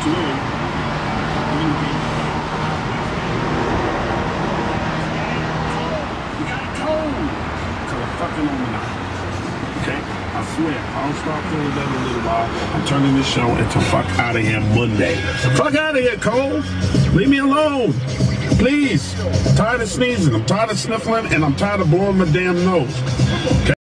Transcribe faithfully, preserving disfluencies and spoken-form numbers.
swear. You got cold. Cause I'm fucking on me now. Okay? I swear, I'll stop doing that in a little while. I'm turning this show into fuck out of here Monday. Fuck out of here, Cole. Leave me alone. Please. I'm tired of sneezing. I'm tired of sniffling, and I'm tired of blowing my damn nose. Okay?